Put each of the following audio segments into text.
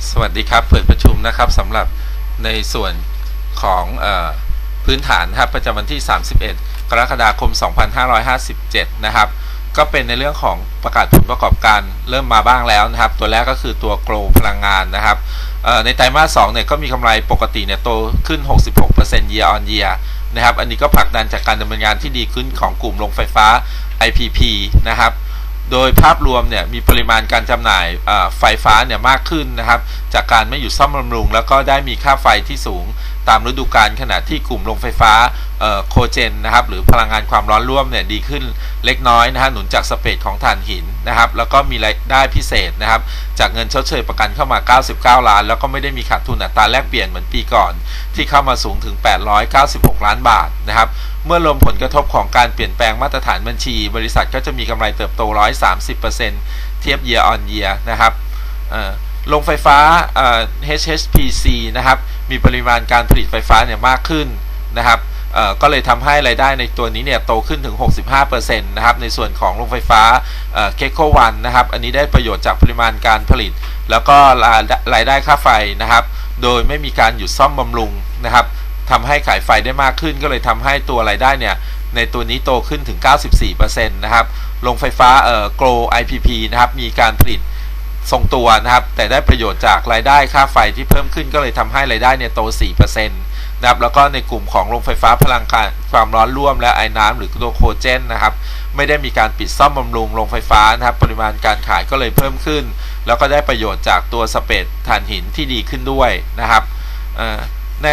สวัสดีครับเปิดประชุมนะครับสำหรับในส่วนของพื้นฐานนะครับประจำวันที่31 กรกฎาคม 2557นะครับก็เป็นในเรื่องของประกาศผลประกอบการเริ่มมาบ้างแล้วนะครับตัวแรกก็คือตัวโกลพลังงานนะครับในไตรมาส 2เนี่ยก็มีกำไรปกติเนี่ยโตขึ้น 66% year on year นะครับอันนี้ก็ผลักดันจากการดำเนินงานที่ดีขึ้นของกลุ่มโรงไฟฟ้า IPP นะครับโดยภาพรวมเนี่ยมีปริมาณการจำหน่ายไฟฟ้าเนี่ยมากขึ้นนะครับจากการไม่หยุดซ่อมบำรุงแล้วก็ได้มีค่าไฟที่สูงตามฤดูกาลขณะที่กลุ่มโรงไฟฟ้าโคเจนนะครับหรือพลังงานความร้อนร่วมเนี่ยดีขึ้นเล็กน้อยนะฮะหนุนจากสเปรดของถ่านหินนะครับแล้วก็มีรายได้พิเศษนะครับจากเงินชดเชยประกันเข้ามา99ล้านแล้วก็ไม่ได้มีขาดทุนอัตราแลกเปลี่ยนเหมือนปีก่อนที่เข้ามาสูงถึง896ล้านบาทนะครับเมื่อรวมผลกระทบของการเปลี่ยนแปลงมาตรฐานบัญชีบริษัทก็จะมีกำไรเติบโต 130% เทียบ year on year นะครับโรงไฟฟ้าHHPC นะครับมีปริมาณการผลิตไฟฟ้าเนี่ยมากขึ้นนะครับก็เลยทำให้รายได้ในตัวนี้เนี่ยโตขึ้นถึง 65% นะครับในส่วนของโรงไฟฟ้าเคโควันนะครับอันนี้ได้ประโยชน์จากปริมาณการผลิตแล้วก็รายได้ค่าไฟนะครับโดยไม่มีการหยุดซ่อมบำรุงนะครับทำให้ขายไฟได้มากขึ้นก็เลยทำให้ตัวรายได้เนี่ยในตัวนี้โตขึ้นถึง 94% นะครับโรงไฟฟ้าGrow IPP นะครับมีการผลิตทรงตัวนะครับแต่ได้ประโยชน์จากรายได้ค่าไฟที่เพิ่มขึ้นก็เลยทำให้รายได้เนี่ยโต 4% นะครับแล้วก็ในกลุ่มของโรงไฟฟ้าพลังงานความร้อนร่วมและไอ้น้ำหรือตัวโคเจนนะครับไม่ได้มีการปิดซ่อมบำรุงโรงไฟฟ้านะครับปริมาณการขายก็เลยเพิ่มขึ้นแล้วก็ได้ประโยชน์จากตัวสเปรดถ่านหินที่ดีขึ้นด้วยนะครับใน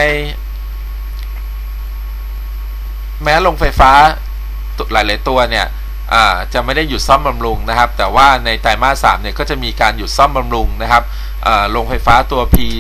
แม้โรงไฟฟ้าหลายๆตัวเนี่ยจะไม่ได้หยุดซ่อมบำรุงนะครับแต่ว่าในไตรมาส 3เนี่ยก็จะมีการหยุดซ่อมบำรุงนะครับโรงไฟฟ้าตัว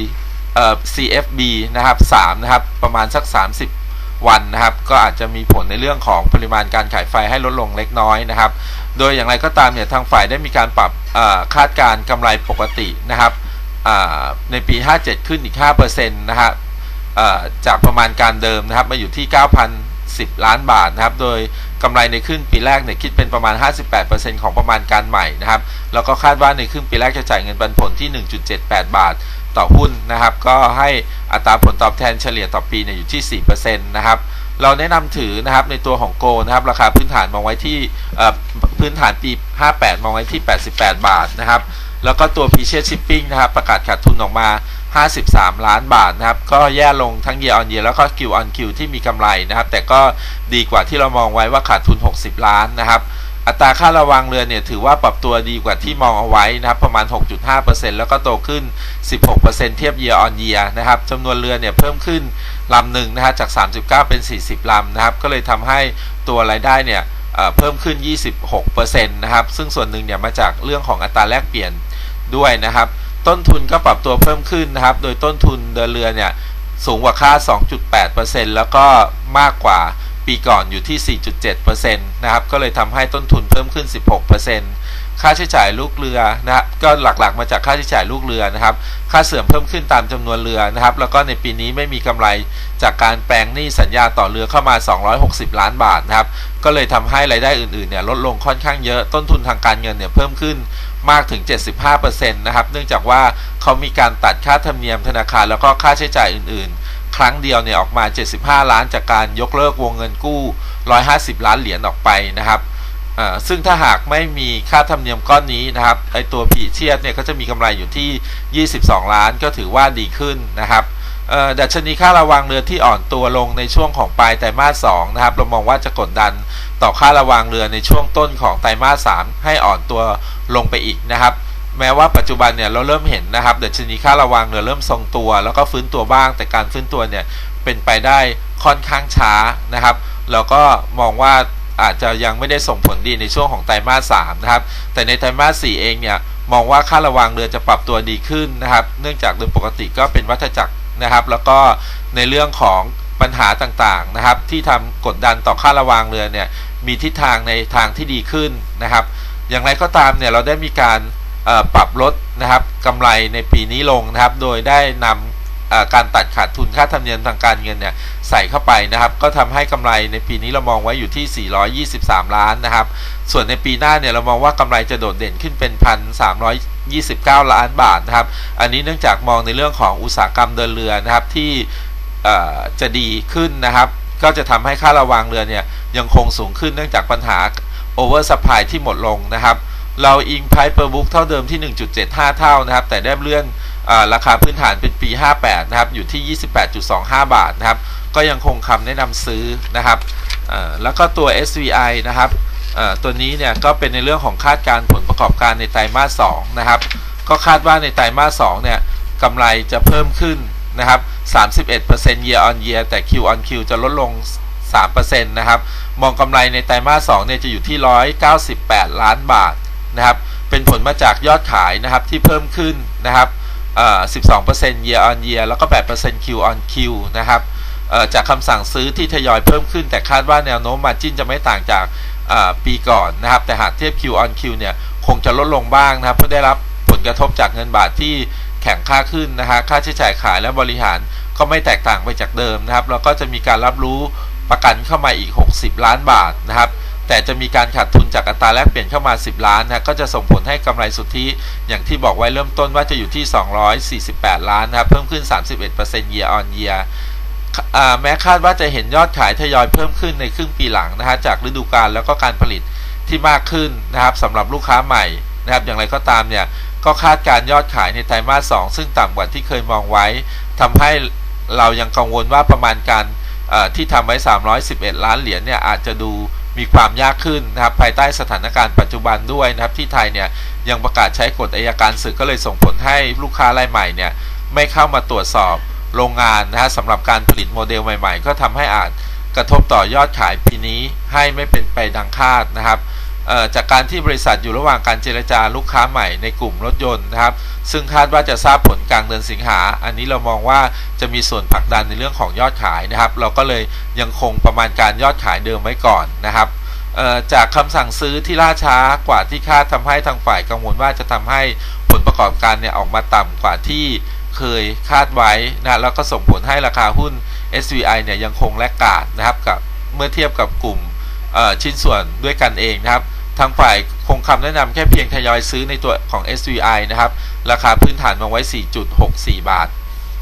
CFB นะครับ3นะครับประมาณสัก30วันนะครับก็อาจจะมีผลในเรื่องของปริมาณการขายไฟให้ลดลงเล็กน้อยนะครับโดยอย่างไรก็ตามเนี่ยทางฝ่ายได้มีการปรับคาดการกำไรปกตินะครับในปี57ขึ้นอีก 5% นะครับจากประมาณการเดิมนะครับมาอยู่ที่ 9,010 ล้านบาทนะครับโดยกำไรในครึ่งปีแรกเนี่ยคิดเป็นประมาณ 58% ของประมาณการใหม่นะครับแล้วก็คาดว่าในครึ่งปีแรกจะจ่ายเงินปันผลที่ 1.78 บาทต่อหุ้นนะครับก็ให้อัตราผลตอบแทนเฉลี่ยต่อปีเนี่ยอยู่ที่ 4% นะครับเราแนะนำถือนะครับในตัวของโกนะครับราคาพื้นฐานมองไว้ที่พื้นฐานปี58มองไว้ที่88บาทนะครับแล้วก็ตัว P-Share Shipping นะครับประกาศขาดทุนออกมา53ล้านบาทนะครับก็แย่ลงทั้ง year on year แล้วก็ Q on Q ที่มีกำไรนะครับแต่ก็ดีกว่าที่เรามองไว้ว่าขาดทุน60ล้านนะครับอัตราค่าระวางเรือเนี่ยถือว่าปรับตัวดีกว่าที่มองเอาไว้นะครับประมาณ 6.5% แล้วก็โตขึ้น 16% เทียบ year on year นะครับจำนวนเรือเนี่ยเพิ่มขึ้นลำหนึ่งนะฮะจาก39เป็น40ลำนะครับก็เลยทำให้ตัวรายได้เนี่ยเพิ่มขึ้น 26% นะครับซึ่งส่วนหนึ่งเนี่ยมาจากเรื่องของอัตราแลกเปลี่ยนด้วยนะครับต้นทุนก็ปรับตัวเพิ่มขึ้นนะครับโดยต้นทุนเดินเรือเนี่ยสูงกว่าค่า 2.8% แล้วก็มากกว่าปีก่อนอยู่ที่ 4.7% นะครับก็เลยทำให้ต้นทุนเพิ่มขึ้น 16% ค่าใช้จ่ายลูกเรือนะครับก็หลักๆมาจากค่าใช้จ่ายลูกเรือนะครับค่าเสื่อมเพิ่มขึ้นตามจำนวนเรือนะครับแล้วก็ในปีนี้ไม่มีกำไรจากการแปลงหนี้สัญญาต่อเรือเข้ามา260ล้านบาทนะครับก็เลยทำให้รายได้อื่นๆเนี่ยลดลงค่อนข้างเยอะต้นทุนทางการเงินเนี่ยเพิ่มขึ้นมากถึง 75% นะครับเนื่องจากว่าเขามีการตัดค่าธรรมเนียมธนาคารแล้วก็ค่าใช้จ่ายอื่นๆครั้งเดียวเนี่ยออกมา75ล้านจากการยกเลิกวงเงินกู้150ล้านเหรียญออกไปนะครับซึ่งถ้าหากไม่มีค่าธรรมเนียมก้อนนี้นะครับไอตัวผีเชียดเนี่ยก็จะมีกำไรอยู่ที่22ล้านก็ถือว่าดีขึ้นนะครับดัชนีค่าระวางเรือที่อ่อนตัวลงในช่วงของปลายไตรมาส 2นะครับเรามองว่าจะกดดันต่อค่าระวางเรือในช่วงต้นของไตรมาส 3ให้อ่อนตัวลงไปอีกนะครับแม้ว่าปัจจุบันเนี่ยเราเริ่มเห็นนะครับดัชนีค่าระวางเรือเริ่มทรงตัวแล้วก็ฟื้นตัวบ้างแต่การฟื้นตัวเนี่ยเป็นไปได้ค่อนข้างช้านะครับแล้วก็มองว่าอาจจะยังไม่ได้ส่งผลดีในช่วงของไตรมาส 3นะครับแต่ในไตรมาส 4เองเนี่ยมองว่าค่าระวางเรือจะปรับตัวดีขึ้นนะครับเนื่องจากโดยปกติก็เป็นวัฏจักรนะครับแล้วก็ในเรื่องของปัญหาต่างๆนะครับที่ทำกดดันต่อค่าระวางเรือเนี่ยมีทิศทางในทางที่ดีขึ้นนะครับอย่างไรก็ตามเนี่ยเราได้มีการปรับลดนะครับกำไรในปีนี้ลงนะครับโดยได้นำการตัดขาดทุนค่าธรรมเนียมทางการเงินเนี่ยใส่เข้าไปนะครับก็ทำให้กำไรในปีนี้เรามองไว้อยู่ที่423ล้านนะครับส่วนในปีหน้าเนี่ยเรามองว่ากำไรจะโดดเด่นขึ้นเป็น 29 ล้านบาทนะครับอันนี้เนื่องจากมองในเรื่องของอุตสาหกรรมเดินเรือนะครับที่จะดีขึ้นนะครับก็จะทำให้ค่าระวางเรือเนี่ยยังคงสูงขึ้นเนื่องจากปัญหา over supply ที่หมดลงนะครับเราอิง price per book เท่าเดิมที่ 1.75 เท่านะครับแต่ได้เลื่อนราคาพื้นฐานเป็นปี 58 นะครับอยู่ที่ 28.25 บาทนะครับก็ยังคงคำแนะนำซื้อนะครับแล้วก็ตัว SVI นะครับตัวนี้เนี่ยก็เป็นในเรื่องของคาดการผลประกอบการในไตรมาส 2 นะครับก็คาดว่าในไตรมาส 2 เนี่ยกำไรจะเพิ่มขึ้นนะครับ 31% year on year แต่ Q on Q จะลดลง 3% นะครับมองกำไรในไตรมาส 2 เนี่ยจะอยู่ที่ 198 ล้านบาทนะครับเป็นผลมาจากยอดขายนะครับที่เพิ่มขึ้นนะครับ12% year on year แล้วก็ 8% Q on Q นะครับจากคำสั่งซื้อที่ทยอยเพิ่มขึ้นแต่คาดว่าแนวโน้ม margin จะไม่ต่างจากปีก่อนนะครับแต่หากเทียบ Q on Q เนี่ยคงจะลดลงบ้างนะครับเพราะได้รับผลกระทบจากเงินบาทที่แข็งค่าขึ้นนะฮะค่าใช้จ่ายขายและบริหารก็ไม่แตกต่างไปจากเดิมนะครับแล้วก็จะมีการรับรู้ประกันเข้ามาอีก60 ล้านบาทนะครับแต่จะมีการขาดทุนจากอัตราแลกเปลี่ยนเข้ามา10 ล้านนะก็จะส่งผลให้กำไรสุทธิอย่างที่บอกไว้เริ่มต้นว่าจะอยู่ที่248 ล้านนะครับเพิ่มขึ้น 31% year on year แม้คาดว่าจะเห็นยอดขายทยอยเพิ่มขึ้นในครึ่งปีหลังนะฮะจากฤดูกาลแล้วก็การผลิตที่มากขึ้นนะครับสำหรับลูกค้าใหม่นะครับอย่างไรก็ตามเนี่ยก็คาดการยอดขายในไตรมาส 2ซึ่งต่ำกว่าที่เคยมองไว้ทำให้เรายังกังวลว่าประมาณการที่ทำไว้311 ล้านเหรียญเนี่ยอาจจะดูมีความยากขึ้นนะครับภายใต้สถานการณ์ปัจจุบันด้วยนะครับที่ไทยเนี่ยยังประกาศใช้กฎอัยการศึกก็เลยส่งผลให้ลูกค้ารายใหม่เนี่ยไม่เข้ามาตรวจสอบโรงงานนะฮะสำหรับการผลิตโมเดลใหม่ๆก็ทำให้อาจกระทบต่อยอดขายปีนี้ให้ไม่เป็นไปดังคาดนะครับจากการที่บริษัทอยู่ระหว่างการเจรจาลูกค้าใหม่ในกลุ่มรถยนต์นะครับซึ่งคาดว่าจะทราบผลกลางเดือนสิงหาอันนี้เรามองว่าจะมีส่วนผลักดันในเรื่องของยอดขายนะครับเราก็เลยยังคงประมาณการยอดขายเดิมไว้ก่อนนะครับจากคำสั่งซื้อที่ล่าช้ากว่าที่คาดทำให้ทางฝ่ายกังวลว่าจะทำให้ผลประกอบการเนี่ยออกมาต่ำกว่าที่เคยคาดไว้นะแล้วก็ส่งผลให้ราคาหุ้น SVI เนี่ยยังคงแลกขาดนะครับกับเมื่อเทียบกับกลุ่มชิ้นส่วนด้วยกันเองนะครับทางฝ่ายคงคำแนะนำแค่เพียงทยอยซื้อในตัวของ SVI นะครับราคาพื้นฐานวางไว้ 4.64 บาท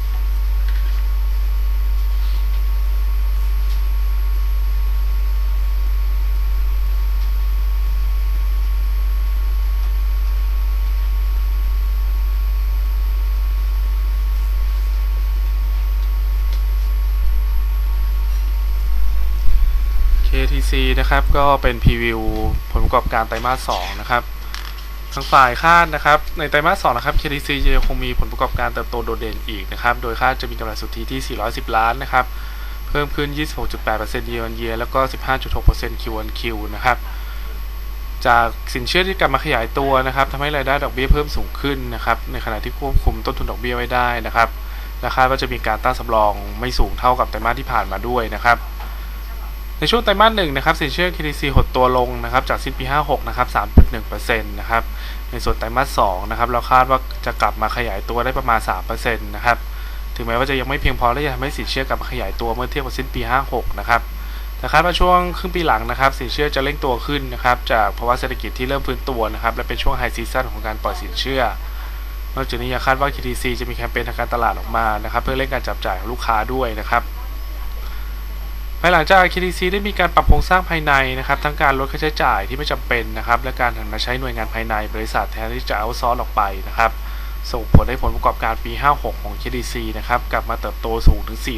KTC นะครับก็เป็นพรีวิวผลประกอบการไตรมาส 2นะครับทางฝ่ายคาดนะครับในไตรมาส 2นะครับ KTC จะยังคงมีผลประกอบการเติบโตโดดเด่นอีกนะครับโดยคาดจะมีกำไรสุทธิที่410 ล้านนะครับเพิ่มขึ้น 26.8% year on year แล้วก็ 15.6% Q on Q นะครับจากสินเชื่อที่กลับมาขยายตัวนะครับทำให้รายได้ดอกเบี้ยเพิ่มสูงขึ้นนะครับในขณะที่ควบคุมต้นทุนดอกเบี้ยไว้ได้นะครับและคาดว่าจะมีการตั้งสำรองไม่สูงเท่ากับไตรมาสที่ผ่านมาด้วยนะครับในช่วงไตรมาส 1นะครับสินเชื่อ KTC หดตัวลงนะครับจากสิ้นปี 56นะครับ 3.1% นะครับในส่วนไตรมาส 2นะครับเราคาดว่าจะกลับมาขยายตัวได้ประมาณ 3% นะครับถึงแม้ว่าจะยังไม่เพียงพอที่จะทำให้สินเชื่อกลับมาขยายตัวเมื่อเทียบกับสิ้นปี 56นะครับแต่คาดว่าช่วงครึ่งปีหลังนะครับสินเชื่อจะเร่งตัวขึ้นนะครับจากภาวะเศรษฐกิจที่เริ่มฟื้นตัวนะครับและเป็นช่วงไฮซีซั่นของการปล่อยสินเชื่อนอกจากนี้ยังคาดว่า KTC จะมีแคมเปญทางการตลาดออกมานะครับเพื่อเร่งการจับจ่ายของลูกค้าด้วยนะครับภายหลังจาก KTC ได้มีการปรับโครงสร้างภายในนะครับทั้งการลดค่าใช้จ่ายที่ไม่จำเป็นนะครับและการหันมาใช้หน่วยงานภายในบริษัทแทนที่จะเอาท์ซอร์สออกไปนะครับส่งผลให้ผลประกอบการปี 56 ของ KTC นะครับกลับมาเติบโตสูงถึง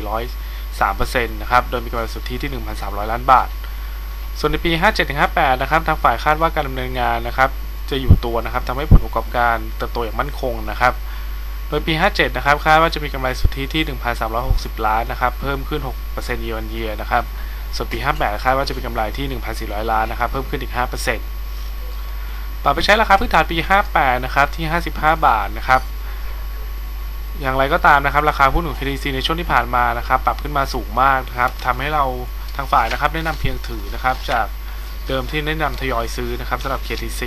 403% นะครับโดยมีกำไรสุทธิที่ 1,300 ล้านบาทส่วนในปี 57-58 นะครับทางฝ่ายคาดว่าการดำเนินงานนะครับจะอยู่ตัวนะครับทำให้ผลประกอบการเติบโตอย่างมั่นคงนะครับโดยปี 57 นะครับคาดว่าจะมีกำไรสุทธิที่ 1,360 ล้านนะครับเพิ่มขึ้น 6% year on year นะครับส่วนปี 58 คาดว่าจะมีกำไรที่ 1,400 ล้านนะครับเพิ่มขึ้นอีก 5% ปรับไปใช้ราคาพื้นฐานปี 58 นะครับที่ 55 บาทนะครับอย่างไรก็ตามนะครับราคาหุ้นของ KTC ในช่วงที่ผ่านมานะครับปรับขึ้นมาสูงมากนะครับทำให้เราทางฝ่ายนะครับแนะนำเพียงถือนะครับจากเดิมที่แนะนำทยอยซื้อนะครับสำหรับ KTC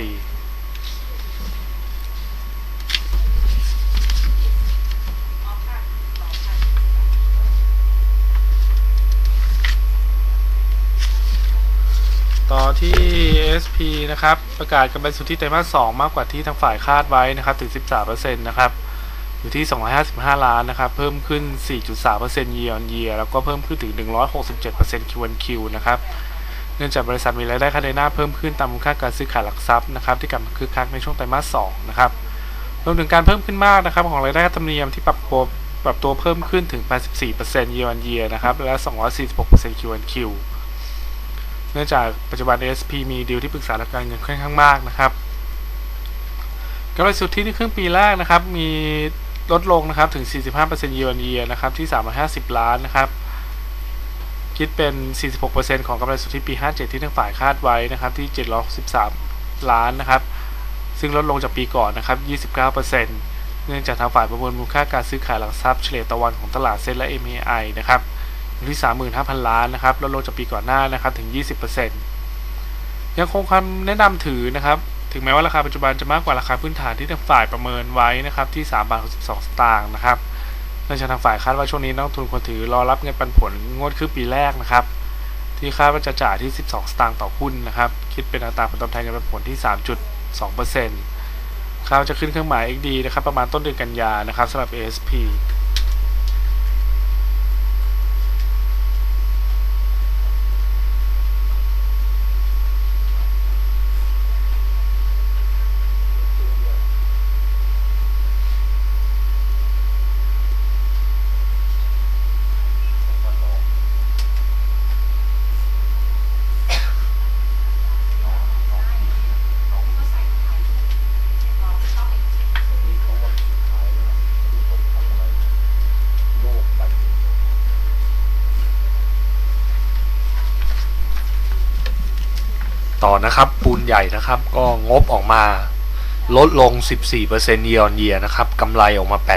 ต่อที่ SP นะครับประกาศกำไรสุทธิไตรมาส 2มากกว่าที่ทางฝ่ายคาดไว้นะครับถึง 13% นะครับอยู่ที่255 ล้านนะครับเพิ่มขึ้น 4.3% year on year แล้วก็เพิ่มขึ้นถึง 167% Q on Q นะครับเนื่องจากบริษัทมีรายได้ค่าเดินหน้าเพิ่มขึ้นตามมูลค่าการซื้อขายหลักทรัพย์นะครับที่กลับมาคึกคักในช่วงไตรมาส 2นะครับรวมถึงการเพิ่มขึ้นมากนะครับของรายได้ค่าธรรมเนียมที่ปรับตัวเพิ่มขึ้นถึง 84% year on year นะครับและ 246% Q on Q เนื่องจากปัจจุบัน ASP มีดีลที่ปรึกษาทางการเงินค่อนข้างมากนะครับกำไรสุทธิในครึ่งปีแรกนะครับมีลดลงนะครับถึง 45% year on year นะครับที่350 ล้านนะครับคิดเป็น 46% ของกำไรสุทธิปี 57 ที่ทางฝ่ายคาดไว้นะครับที่763 ล้านนะครับซึ่งลดลงจากปีก่อนนะครับ 29% เนื่องจากทางฝ่ายประเมินมูลค่าการซื้อขายหลักทรัพย์เฉลี่ยต่อวันของตลาดเซ็นและ MAI นะครับอยู่ที่ 35,000 ล้านนะครับลดลงจากปีก่อนหน้านะครับถึง 20% ยังคงคำแนะนำถือนะครับถึงแม้ว่าราคาปัจจุบันจะมากกว่าราคาพื้นฐานที่ทางฝ่ายประเมินไว้นะครับที่3.62 สตางค์นะครับเนื่องจากทางฝ่ายคาดว่าช่วงนี้นักลงทุนควรถือรอรับเงินปันผลงวดครึ่งปีแรกนะครับที่คาดว่าจะจ่ายที่12 สตางค์ต่อหุ้นนะครับคิดเป็นอัตราผลตอบแทนเงินปันผลที่ 3.2% เขาจะขึ้นเครื่องหมาย XD นะครับประมาณต้นเดือนกันยานะครับสำหรับ ASP ต่อนะครับปูนใหญ่นะครับก็งบออกมาลดลง 14% year on year นะครับกำไรออกมา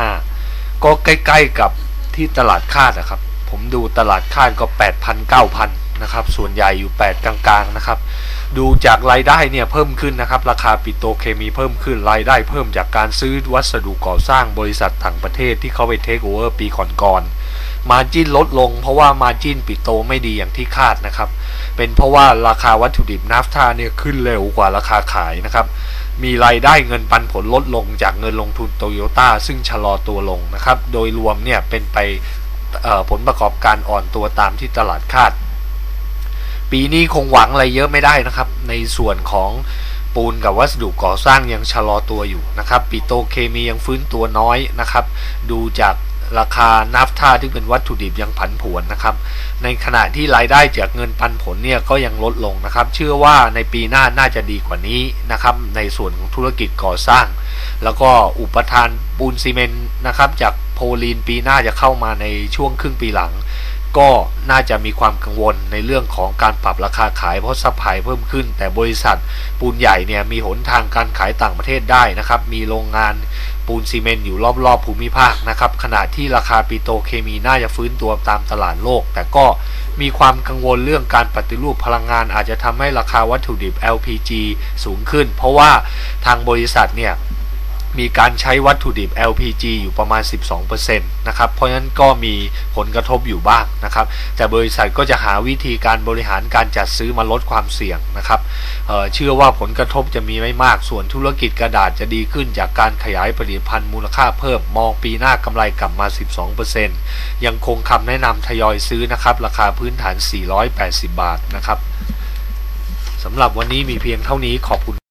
8,500 ก็ใกล้ๆกับที่ตลาดคาดนะครับผมดูตลาดคาดก็ 8,000 9,000 นะครับส่วนใหญ่อยู่ 8 กลางๆนะครับดูจากรายได้เนี่ยเพิ่มขึ้นนะครับราคาปิโตรเคมีเพิ่มขึ้นรายได้เพิ่มจากการซื้อวัสดุก่อสร้างบริษัทต่างประเทศที่เขาไปเทคโอเวอร์ปีก่อนๆมาร์จิ้นลดลงเพราะว่ามาร์จิ้นปิโตรไม่ดีอย่างที่คาดนะครับเป็นเพราะว่าราคาวัตถุดิบนาฟท่าเนี่ยขึ้นเร็วกว่าราคาขายนะครับมีรายได้เงินปันผลลดลงจากเงินลงทุนโตโยต้าซึ่งชะลอตัวลงนะครับโดยรวมเนี่ยเป็นไปผลประกอบการอ่อนตัวตามที่ตลาดคาดปีนี้คงหวังอะไรเยอะไม่ได้นะครับในส่วนของปูนกับวัสดุก่อสร้างยังชะลอตัวอยู่นะครับปิโตรเคมียังฟื้นตัวน้อยนะครับดูจากราคานาฟท่าที่เป็นวัตถุดิบยังผันผวนนะครับในขณะที่รายได้จากเงินปันผลเนี่ยก็ยังลดลงนะครับเชื่อว่าในปีหน้าน่าจะดีกว่านี้นะครับในส่วนของธุรกิจก่อสร้างแล้วก็อุปทานปูนซีเมนต์นะครับจากโพลีนปีหน้าจะเข้ามาในช่วงครึ่งปีหลังก็น่าจะมีความกังวลในเรื่องของการปรับราคาขายเพราะซัพพลายเพิ่มขึ้นแต่บริษัทปูนใหญ่เนี่ยมีหนทางการขายต่างประเทศได้นะครับมีโรงงานปูนซีเมนต์อยู่รอบๆภูมิภาคนะครับขณะที่ราคาปิโตรเคมีน่าจะฟื้นตัวตามตลาดโลกแต่ก็มีความกังวลเรื่องการปฏิรูปพลังงานอาจจะทำให้ราคาวัตถุดิบ LPG สูงขึ้นเพราะว่าทางบริษัทเนี่ยมีการใช้วัตถุดิบ LPG อยู่ประมาณ 12% นะครับเพราะฉะนั้นก็มีผลกระทบอยู่บ้างนะครับแต่บริษัทก็จะหาวิธีการบริหารการจัดซื้อมาลดความเสี่ยงนะครับเชื่อว่าผลกระทบจะมีไม่มากส่วนธุรกิจกระดาษจะดีขึ้นจากการขยายผลิตภัณฑ์มูลค่าเพิ่มมองปีหน้ากำไรกลับมา 12% ยังคงคำแนะนำทยอยซื้อนะครับราคาพื้นฐาน480 บาทนะครับสำหรับวันนี้มีเพียงเท่านี้ขอบคุณ